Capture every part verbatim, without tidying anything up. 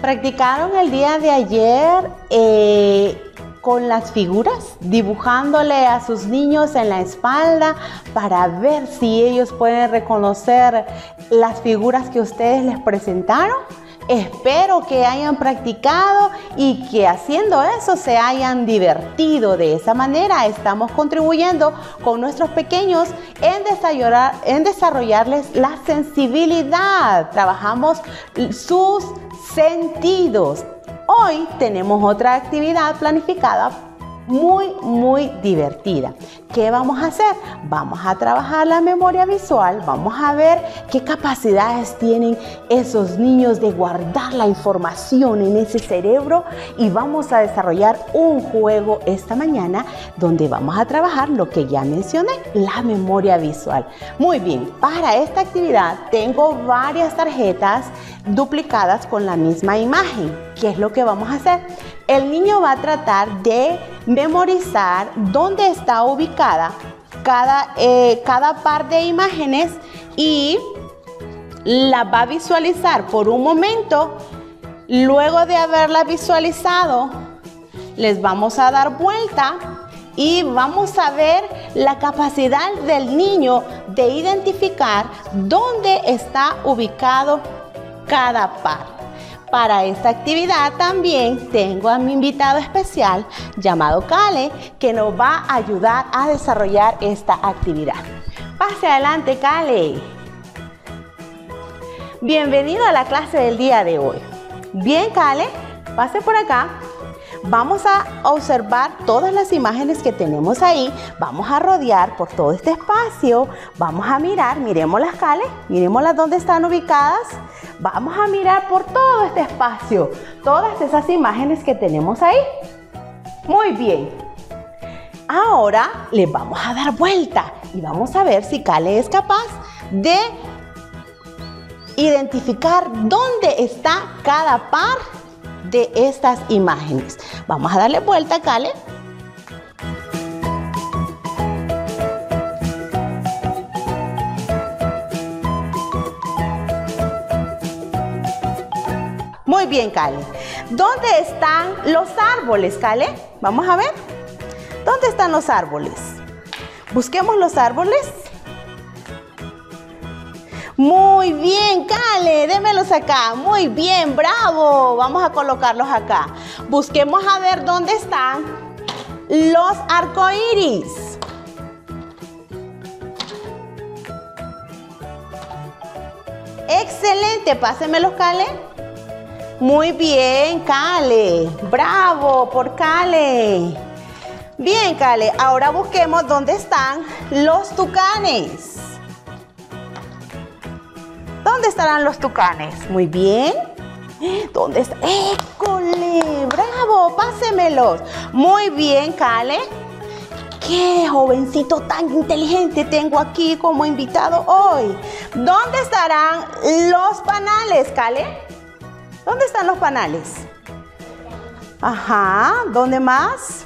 Practicaron el día de ayer eh, con las figuras, dibujándole a sus niños en la espalda para ver si ellos pueden reconocer las figuras que ustedes les presentaron. Espero que hayan practicado y que haciendo eso se hayan divertido. De esa manera estamos contribuyendo con nuestros pequeños en desarrollar, en desarrollarles la sensibilidad. Trabajamos sus sentidos. Hoy tenemos otra actividad planificada muy, muy divertida. ¿Qué vamos a hacer? Vamos a trabajar la memoria visual, vamos a ver qué capacidades tienen esos niños de guardar la información en ese cerebro y vamos a desarrollar un juego esta mañana donde vamos a trabajar lo que ya mencioné, la memoria visual. Muy bien, para esta actividad tengo varias tarjetas duplicadas con la misma imagen. ¿Qué es lo que vamos a hacer? El niño va a tratar de memorizar dónde está ubicada cada, eh, cada par de imágenes y la va a visualizar por un momento. Luego de haberla visualizado, les vamos a dar vuelta y vamos a ver la capacidad del niño de identificar dónde está ubicado cada par. Para esta actividad también tengo a mi invitado especial llamado Kale, que nos va a ayudar a desarrollar esta actividad. Pase adelante, Kale. Bienvenido a la clase del día de hoy. Bien, Kale, pase por acá. Vamos a observar todas las imágenes que tenemos ahí. Vamos a rodear por todo este espacio. Vamos a mirar, miremoslas, Kale, miremoslas dónde están ubicadas. Vamos a mirar por todo este espacio, todas esas imágenes que tenemos ahí. Muy bien. Ahora les vamos a dar vuelta y vamos a ver si Kale es capaz de identificar dónde está cada par de estas imágenes. Vamos a darle vuelta, Kale. Muy bien, Kale. ¿Dónde están los árboles, Kale? Vamos a ver. ¿Dónde están los árboles? Busquemos los árboles. Muy bien, Kale, démelos acá. Muy bien, bravo. Vamos a colocarlos acá. Busquemos a ver dónde están los arcoíris. Excelente, pásenmelos, Kale. Muy bien, Kale. Bravo por Kale. Bien, Kale. Ahora busquemos dónde están los tucanes. ¿Dónde estarán los tucanes? Muy bien. ¿Dónde está? ¡École! ¡Bravo! Pásemelos. Muy bien, Kale. ¡Qué jovencito tan inteligente tengo aquí como invitado hoy! ¿Dónde estarán los panales, Kale? ¿Dónde están los panales? Ajá. ¿Dónde más?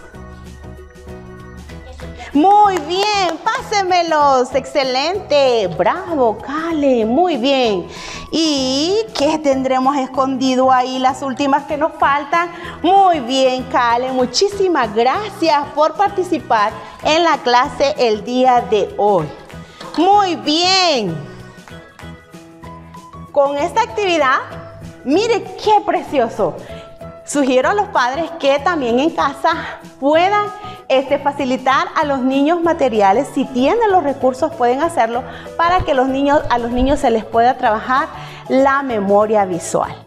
Muy bien, pásemelos. Excelente. Bravo, Kale. Muy bien. ¿Y qué tendremos escondido ahí? Las últimas que nos faltan. Muy bien, Kale. Muchísimas gracias por participar en la clase el día de hoy. Muy bien. Con esta actividad, mire qué precioso. Sugiero a los padres que también en casa puedan este, facilitar a los niños materiales. Si tienen los recursos, pueden hacerlo para que los niños, a los niños se les pueda trabajar la memoria visual.